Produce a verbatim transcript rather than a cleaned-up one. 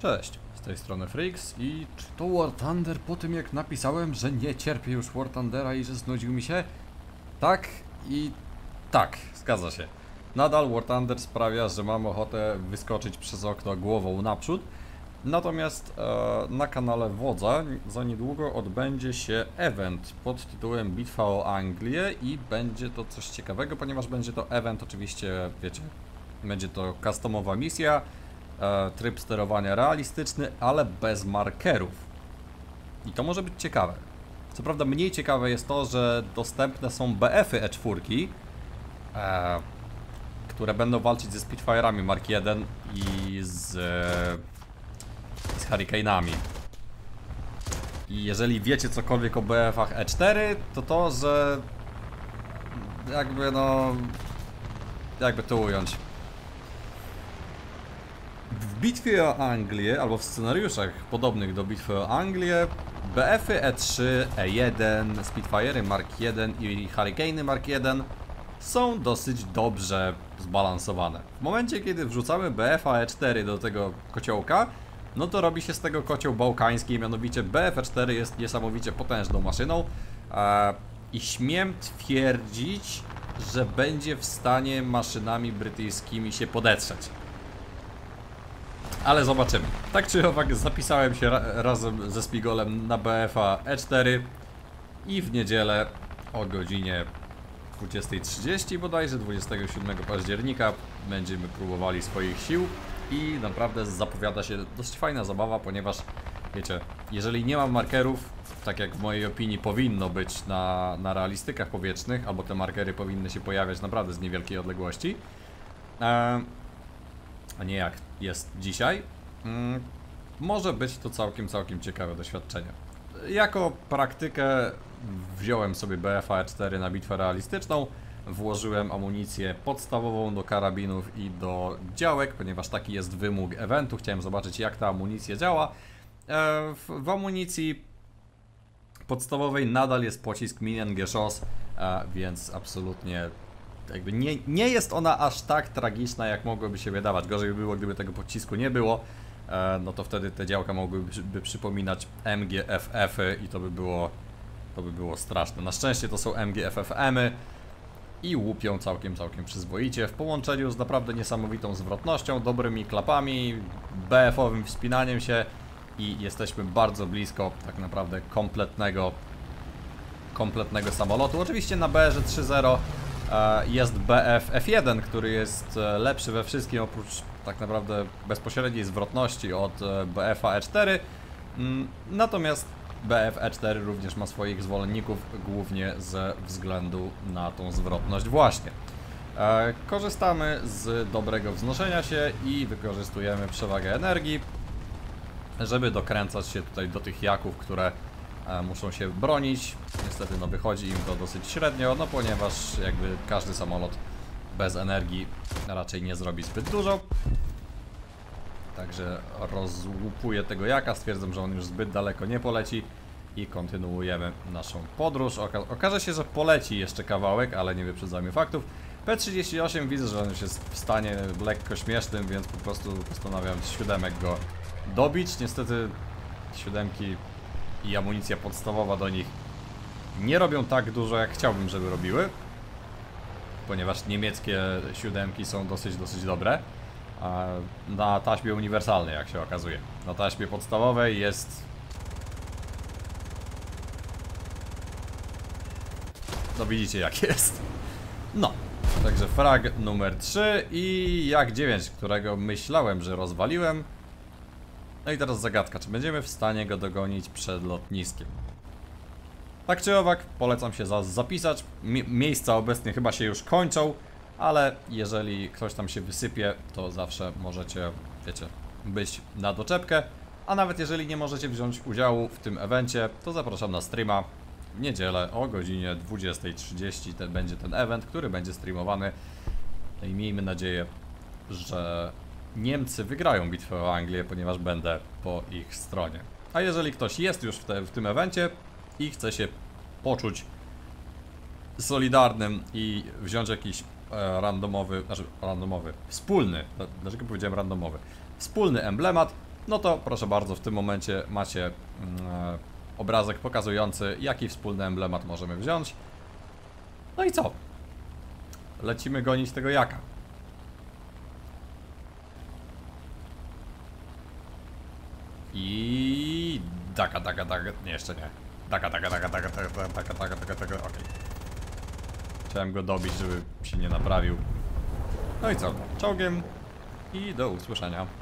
Cześć, z tej strony Freaks i czy to War Thunder po tym jak napisałem, że nie cierpię już War Thundera i że znudził mi się? Tak i tak, zgadza się. Nadal War Thunder sprawia, że mam ochotę wyskoczyć przez okno głową naprzód. Natomiast e, na kanale Wodza za niedługo odbędzie się event pod tytułem Bitwa o Anglię i będzie to coś ciekawego, ponieważ będzie to event, oczywiście, wiecie, będzie to customowa misja, e, tryb sterowania realistyczny, ale bez markerów. I to może być ciekawe. Co prawda mniej ciekawe jest to, że dostępne są B F-y E cztery, e, które będą walczyć ze Spitfire'ami Mark jeden i z... E, z Hurricane'ami. I jeżeli wiecie cokolwiek o B F-ach E cztery, to to, że jakby no... jakby to ująć. W bitwie o Anglię, albo w scenariuszach podobnych do bitwy o Anglię, B F-y E trzy, E jeden, Spitfire'y Mark jeden i Hurricane'y Mark jeden są dosyć dobrze zbalansowane. W momencie, kiedy wrzucamy B F-a E cztery do tego kociołka, no to robi się z tego kocioł bałkański, mianowicie B F E cztery jest niesamowicie potężną maszyną e, i śmiem twierdzić, że będzie w stanie maszynami brytyjskimi się podetrzeć. Ale zobaczymy. Tak czy owak zapisałem się ra razem ze Spigolem na B F-a E cztery i w niedzielę o godzinie dwudziestej trzydzieści bodajże, dwudziestego siódmego października będziemy próbowali swoich sił. I naprawdę zapowiada się dość fajna zabawa, ponieważ wiecie, jeżeli nie mam markerów, tak jak w mojej opinii powinno być na, na realistykach powietrznych, albo te markery powinny się pojawiać naprawdę z niewielkiej odległości, e, a nie jak jest dzisiaj, mm, może być to całkiem, całkiem ciekawe doświadczenie. Jako praktykę wziąłem sobie B F-a E cztery na bitwę realistyczną. Włożyłem amunicję podstawową do karabinów i do działek, ponieważ taki jest wymóg eventu. Chciałem zobaczyć, jak ta amunicja działa. E, w, w amunicji podstawowej nadal jest pocisk Minengeschoss, e, więc absolutnie jakby nie, nie jest ona aż tak tragiczna, jak mogłoby się wydawać. Gorzej by było, gdyby tego pocisku nie było. E, no to wtedy te działka mogłyby by przypominać M G F F-y i to by było, to by było straszne. Na szczęście to są M G F F M-y. I łupią całkiem, całkiem przyzwoicie w połączeniu z naprawdę niesamowitą zwrotnością, dobrymi klapami, B F-owym wspinaniem się i jesteśmy bardzo blisko tak naprawdę kompletnego kompletnego samolotu. Oczywiście na B R trzy zero e, jest B F F jeden, który jest lepszy we wszystkim oprócz tak naprawdę bezpośredniej zwrotności od B F-a E cztery, mm, natomiast B F E cztery również ma swoich zwolenników, głównie ze względu na tą zwrotność właśnie. E, korzystamy z dobrego wznoszenia się i wykorzystujemy przewagę energii, żeby dokręcać się tutaj do tych jaków, które e, muszą się bronić. Niestety no wychodzi im to dosyć średnio, no ponieważ jakby każdy samolot bez energii raczej nie zrobi zbyt dużo. Także rozłupuję tego jaka, stwierdzam, że on już zbyt daleko nie poleci i kontynuujemy naszą podróż. Oka okaże się, że poleci jeszcze kawałek, ale nie wyprzedzamy faktów. P trzydzieści osiem widzę, że on już jest w stanie lekko śmiesznym, więc po prostu postanawiam z siódemek go dobić. Niestety siódemki i amunicja podstawowa do nich nie robią tak dużo, jak chciałbym, żeby robiły, ponieważ niemieckie siódemki są dosyć, dosyć dobre. Na taśmie uniwersalnej, jak się okazuje. Na taśmie podstawowej jest... No widzicie, jak jest. No, także frag numer trzy i jak dziewięć, którego myślałem, że rozwaliłem. No i teraz zagadka, czy będziemy w stanie go dogonić przed lotniskiem. Tak czy owak, polecam się za zapisać. Mi miejsca obecnie chyba się już kończą, ale jeżeli ktoś tam się wysypie, to zawsze możecie, wiecie, być na doczepkę. A nawet jeżeli nie możecie wziąć udziału w tym evencie, to zapraszam na streama w niedzielę o godzinie dwudziestej trzydzieści. Ten będzie ten event, który będzie streamowany. No i miejmy nadzieję, że Niemcy wygrają bitwę o Anglię, ponieważ będę po ich stronie. A jeżeli ktoś jest już w, te, w tym evencie i chce się poczuć solidarnym i wziąć jakiś e, randomowy, znaczy randomowy, wspólny, dlaczego powiedziałem randomowy, wspólny emblemat, no to proszę bardzo, w tym momencie macie mm, e, obrazek pokazujący, jaki wspólny emblemat możemy wziąć. No i co? Lecimy gonić tego jaka. I daga, daga, daga, nie, jeszcze nie. Daga, daga, daga, daga, daga, daga, daga, daga, daga, okej. Chciałem go dobić, żeby się nie naprawił. No i co? Czołgiem i do usłyszenia.